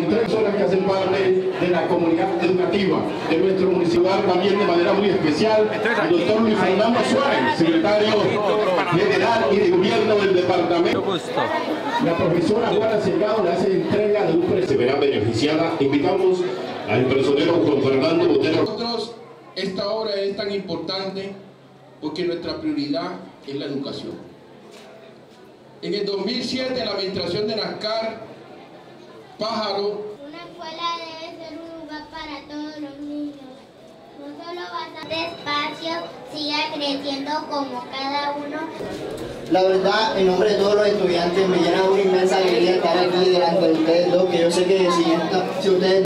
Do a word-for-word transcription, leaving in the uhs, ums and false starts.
tres personas que hacen parte de la comunidad educativa de nuestro municipio, también de manera muy especial el doctor Luis Fernando Suárez, secretario general y de gobierno del departamento. La profesora Juana Delgado le hace entrega de un premio. Se verá beneficiada. Invitamos al personero Juan Fernando Botero. Nosotros, esta obra es tan importante porque nuestra prioridad es la educación. En el dos mil siete, en la administración de Nascar, Pájaro. Una escuela debe ser un lugar para todos los niños. No solo bastante espacio, siga creciendo como cada uno. La verdad, en nombre de todos los estudiantes, me llena una inmensa alegría estar aquí delante de ustedes dos, que yo sé que si, esta, si ustedes